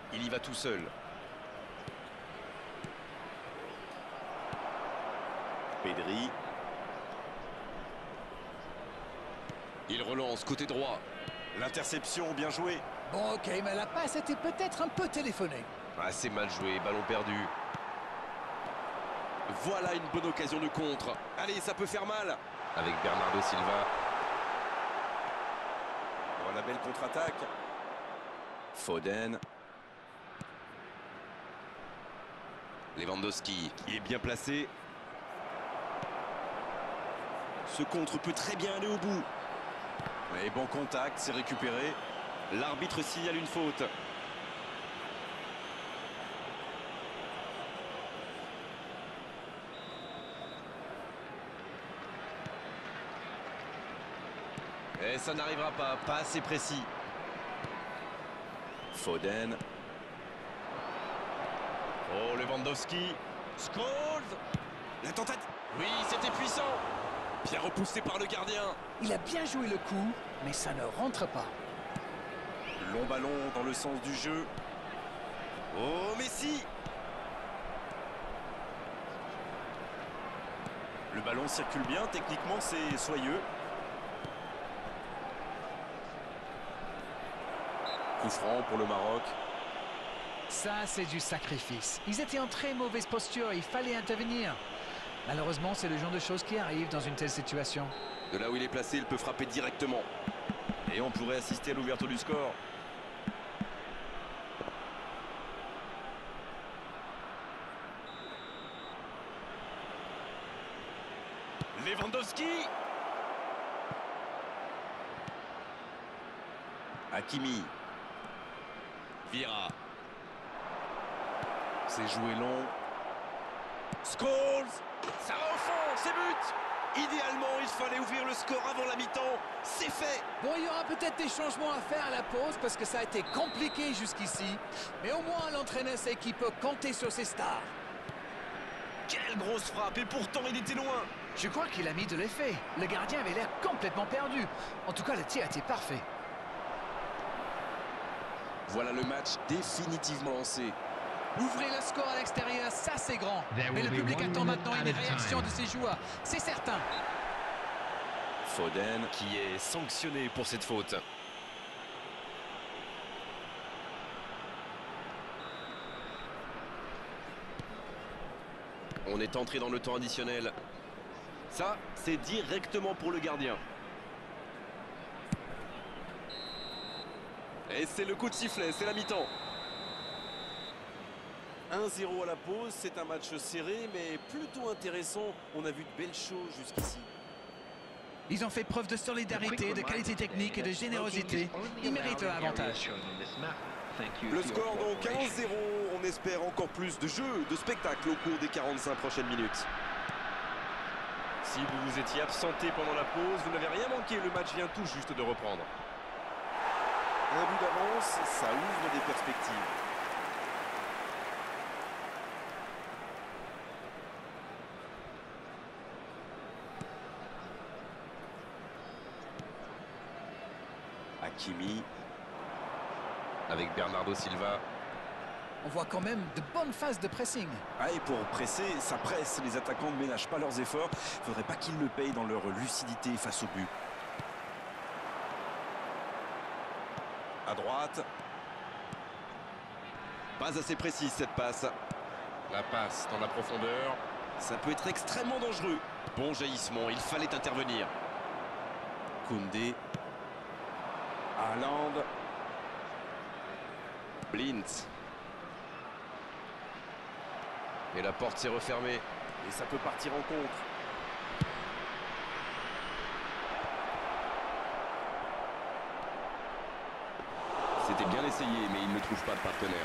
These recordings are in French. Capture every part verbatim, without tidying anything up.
Il y va tout seul. Pedri. Il relance côté droit. L'interception, bien joué. Bon, ok, mais la passe était peut-être un peu téléphonée. Assez mal joué, ballon perdu. Voilà une bonne occasion de contre. Allez, ça peut faire mal. Avec Bernardo Silva. Oh, la belle contre-attaque. Foden. Lewandowski, il est bien placé. Ce contre peut très bien aller au bout. Et bon contact, c'est récupéré. L'arbitre signale une faute. Et ça n'arrivera pas, pas assez précis. Foden. Oh, Lewandowski. Scholes. La tentative. Oui, c'était puissant. Bien repoussé par le gardien. Il a bien joué le coup, mais ça ne rentre pas. Long ballon dans le sens du jeu. Oh, Messi. Le ballon circule bien, techniquement c'est soyeux. Coup franc pour le Maroc. Ça, c'est du sacrifice. Ils étaient en très mauvaise posture, il fallait intervenir. Malheureusement, c'est le genre de choses qui arrivent dans une telle situation. De là où il est placé, il peut frapper directement. Et on pourrait assister à l'ouverture du score. Lewandowski. Hakimi. Vieira. C'est joué long. Scholes. Ça va au fond, c'est but. Idéalement, il fallait ouvrir le score avant la mi-temps. C'est fait. Bon, il y aura peut-être des changements à faire à la pause parce que ça a été compliqué jusqu'ici. Mais au moins, l'entraîneur sait qu'il peut compter sur ses stars. Quelle grosse frappe, et pourtant il était loin. Je crois qu'il a mis de l'effet. Le gardien avait l'air complètement perdu. En tout cas, le tir était parfait. Voilà le match définitivement lancé. Ouvrez le score à l'extérieur, ça c'est grand. Mais le public attend maintenant une réaction de ses joueurs, c'est certain. Foden qui est sanctionné pour cette faute. On est entré dans le temps additionnel. Ça, c'est directement pour le gardien. Et c'est le coup de sifflet, c'est la mi-temps. un zéro à la pause, c'est un match serré, mais plutôt intéressant. On a vu de belles choses jusqu'ici. Ils ont fait preuve de solidarité, de qualité technique et de générosité. Ils méritent leur avantage. Le score donc un zéro. On espère encore plus de jeu, de spectacle au cours des quarante-cinq prochaines minutes. Si vous vous étiez absenté pendant la pause, vous n'avez rien manqué. Le match vient tout juste de reprendre. Un but d'avance, ça ouvre des perspectives. Hakimi avec Bernardo Silva. On voit quand même de bonnes phases de pressing. Ah, et pour presser, ça presse. Les attaquants ne ménagent pas leurs efforts. Il ne faudrait pas qu'ils le payent dans leur lucidité face au but. À droite. Pas assez précise cette passe. La passe dans la profondeur. Ça peut être extrêmement dangereux. Bon jaillissement, il fallait intervenir. Koundé. Haaland. Blind. Et la porte s'est refermée. Et ça peut partir en contre. C'était bien essayé, mais il ne trouve pas de partenaire.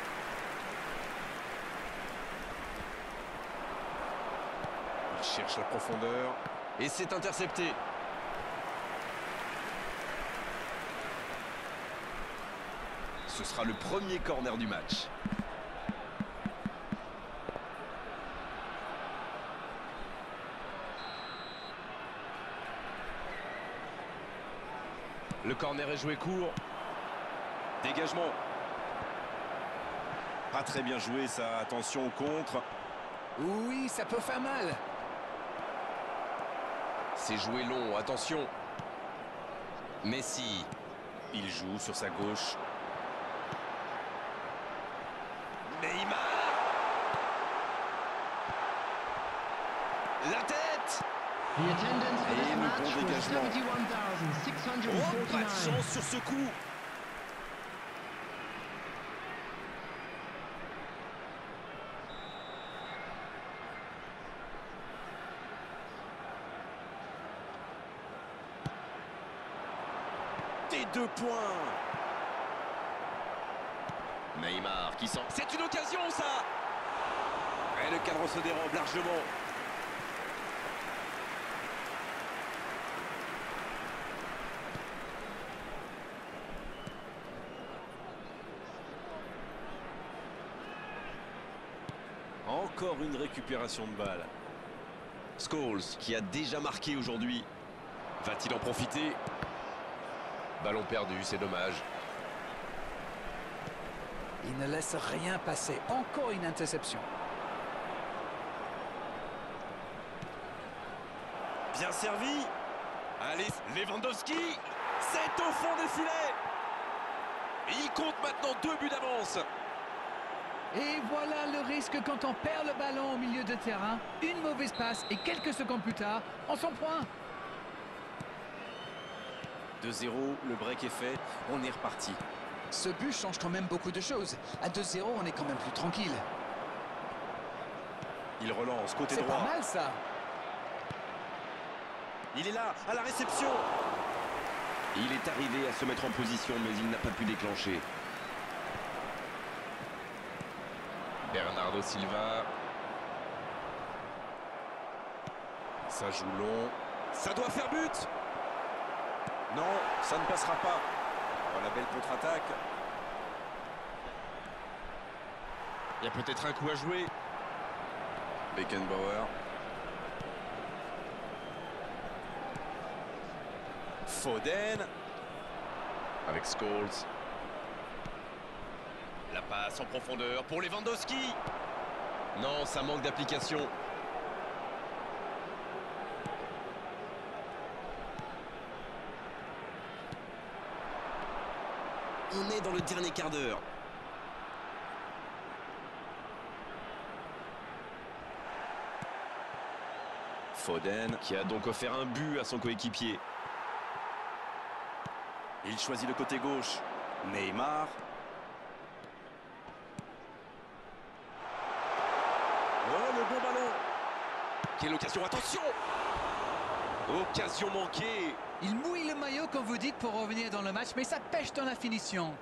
Il cherche la profondeur. Et c'est intercepté. Ce sera le premier corner du match. Le corner est joué court. Dégagement. Pas très bien joué ça, attention au contre. Oui, ça peut faire mal. C'est joué long, attention. Messi, il joue sur sa gauche. Neymar. La tête. The attendance for Et this le match bon was dégagement. seventy-one thousand six hundred Oh, pas de forty-nine. chance sur ce coup. Des deux points. Neymar qui sent. C'est une occasion ça. Et le cadre se dérobe largement. Encore une récupération de balle. Scholes qui a déjà marqué aujourd'hui. Va-t-il en profiter? Ballon perdu, c'est dommage. Il ne laisse rien passer. Encore une interception. Bien servi. Allez, Lewandowski. C'est au fond des filets. Et il compte maintenant deux buts d'avance. Et voilà le risque quand on perd le ballon au milieu de terrain. Une mauvaise passe et quelques secondes plus tard, on s'en point. deux zéro, le break est fait. On est reparti. Ce but change quand même beaucoup de choses. À deux zéro, on est quand même plus tranquille. Il relance, côté C'est droit. pas mal ça. Il est là, à la réception. Il est arrivé à se mettre en position, mais il n'a pas pu déclencher. Bernardo Silva. Ça joue long. Ça doit faire but. Non, ça ne passera pas. Oh, la belle contre-attaque. Il y a peut-être un coup à jouer. Beckenbauer. Foden. Avec Scholes. La passe en profondeur pour Lewandowski. Non, ça manque d'application. On est dans le dernier quart d'heure. Foden qui a donc offert un but à son coéquipier. Il choisit le côté gauche. Neymar. Oh, le bon ballon. Quelle occasion, attention. Occasion manquée. Il mouille le maillot, comme vous dites, pour revenir dans le match, mais ça pêche dans la finition.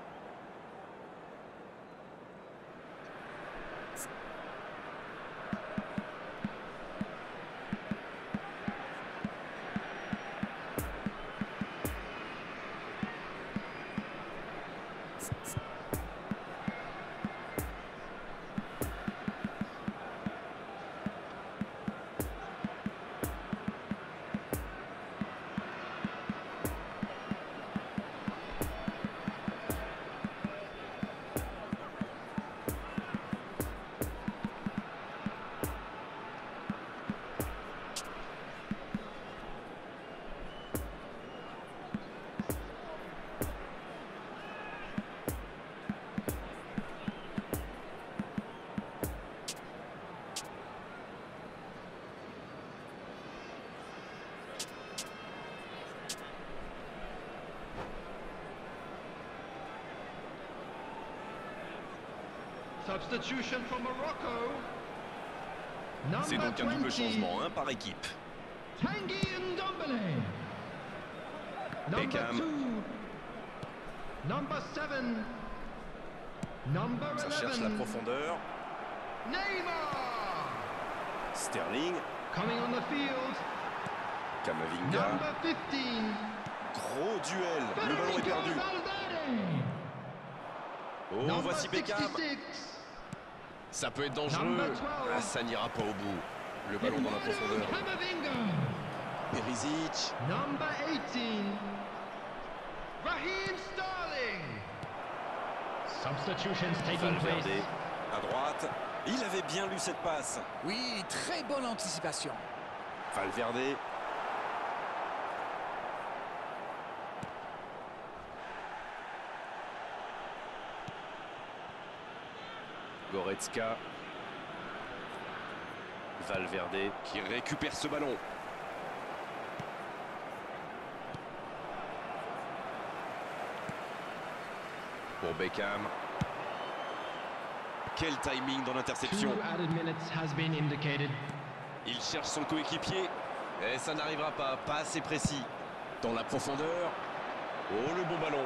Substitution from Morocco. C'est Number donc un double twenty, changement, un par équipe. Tanguy Ndombele. Number Beckham. two. Number seven. Number Ça cherche la eleven. profondeur. Neymar. Sterling. Coming on the field. Camavinga. Number fifteen. Gros duel. Le ballon est Federico perdu. Valverde. Oh, Number voici Beckham. sixty-six. Ça peut être dangereux. Number twelve. Ah, ça n'ira pas au bout. Le ballon dans la profondeur. Camavinga. Perisic. Number eighteen. Raheem Sterling. Substitutions taking place. Valverde à droite. Il avait bien lu cette passe. Oui, très bonne anticipation. Valverde. Goretzka. Valverde qui récupère ce ballon. Pour Beckham. Quel timing dans l'interception. Two added minutes has been indicated. Il cherche son coéquipier. Et ça n'arrivera pas, pas assez précis. Dans la profondeur. Oh, le bon ballon.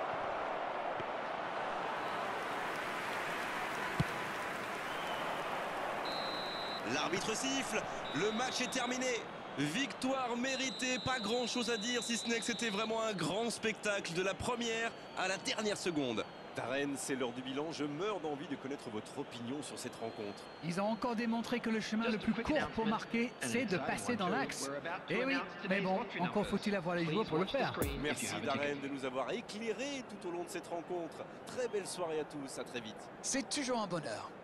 L'arbitre siffle. Le match est terminé. Victoire méritée, pas grand chose à dire si ce n'est que c'était vraiment un grand spectacle de la première à la dernière seconde. Darren, c'est l'heure du bilan. Je meurs d'envie de connaître votre opinion sur cette rencontre. Ils ont encore démontré que le chemin le plus court pour marquer, c'est de passer dans l'axe. Eh oui, mais bon, encore faut-il avoir les joueurs pour le faire. Merci Darren de nous avoir éclairés tout au long de cette rencontre. Très belle soirée à tous, à très vite. C'est toujours un bonheur.